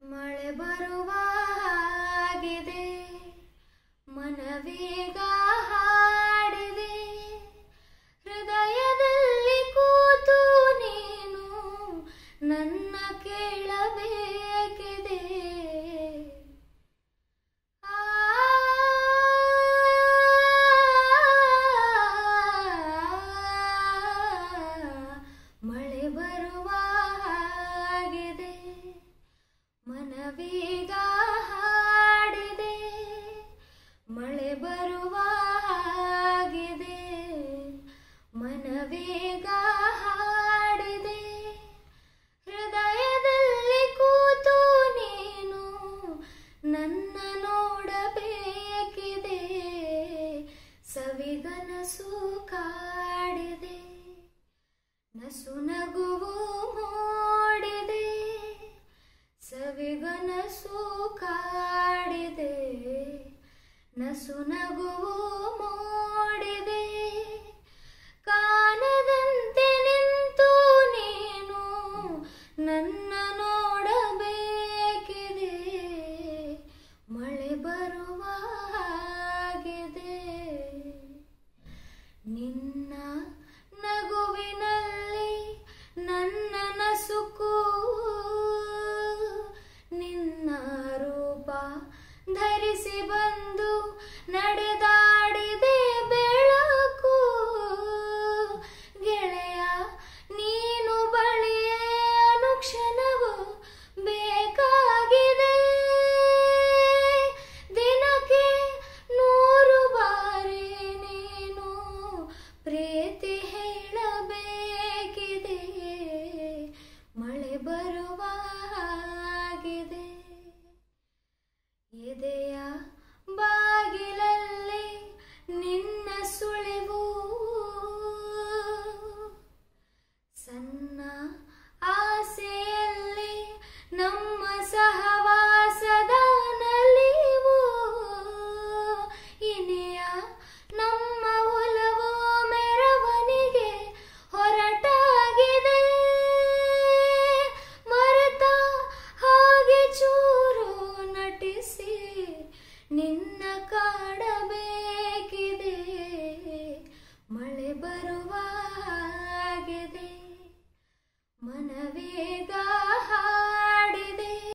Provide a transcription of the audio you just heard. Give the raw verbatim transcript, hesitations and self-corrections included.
ಮಳೆ ಬರುವ ಹಾಗಿದೆ, ಮನವೀಗ ಹಾಡಿದೆ, ಹೃದಯದಲ್ಲಿ ಕೂತು ನೀನು ನನ್ನ ಕೇಳಬೇಕಿದೆ. ಮಳೆ ಬರುವ ಹಾಗಿದೆ, ಮನವೀಗ ಹಾಡಿದೆ, ಮಳೆ ಬರುವ ಹಾಗಿದೆ, ಮನವೀಗ ಹಾಡಿದೆ, ಹೃದಯದಲ್ಲಿ ಕೂತು ನೀನು ನನ್ನ ನೋಡಬೇಕಿದೆ. ಸವಿಗನಸು ಕಾಡಿದೆ, ನಸು ನಗುವು ಮೂಡಿದೆ, ಸವಿಗನಸು ಕಾಡಿದೆ, ನಸು ನಗುವು ಮೂಡಿದೆ, ಕಾಣದಂತೆ ನಿಂತು ನೀನು ನನ್ನ ನೋಡಬೇಕಿದೆ. ಮಳೆ ಬರುವ ಹಾಗಿದೆ, ನಿನ್ನ ನಗುವಿನಲ್ಲಿ ನನ್ನ ನಸುಕು, ನಿನ್ನ ರೂಪ ಧರಿಸಿ ಬಂದು ನಡೆದಾಡಿದೆ ಬೆಳಕು. ಗೆಳೆಯ ನೀನು ಬಳಿಯೇ ಅನುಕ್ಷಣವೂ ಬೇಕಾಗಿದೆ, ದಿನಕ್ಕೆ ನೂರು ಬಾರಿ ನೀನು ಪ್ರೀತಿ ಹೇಳಬೇಕಿದೆ. ಮಳೆ ಬರುವ ಹಾಗಿದೆ, ಎದೆಯ ಬಾಗಿಲಲ್ಲಿ ನಿನ್ನ ಸುಳಿವು, ಸಣ್ಣ ಆಸೆಯಲ್ಲಿ ನಮ್ಮ ಸಹವಾಸದ ನಲಿವು, ಇನಿಯ ನಮ್ಮ ಒಲವು ಮೆರವಣಿಗೆ ಹೊರಟಾಗಿದೆ. ಮರೆತ ಹಾಗೆ ಚೂರು ನಟಿಸಿ ನಿನ್ನ ಕಾಡ